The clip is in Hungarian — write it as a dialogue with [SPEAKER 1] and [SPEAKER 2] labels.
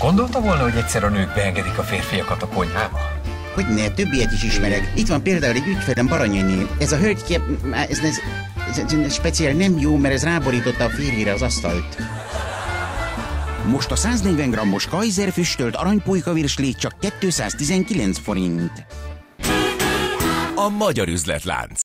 [SPEAKER 1] gondolta volna, hogy egyszer a nők beengedik a férfiakat a konyhába?
[SPEAKER 2] Hogyne, több ilyet is ismerek. Itt van például egy ügyfelem Baranyainé. Ez a hölgy ez speciál nem jó, mert ez ráborította a férjére az asztalt. Most a 140 grammos Kaiser füstölt aranypulykavirsli csak 219 forint.
[SPEAKER 3] A magyar üzletlánc.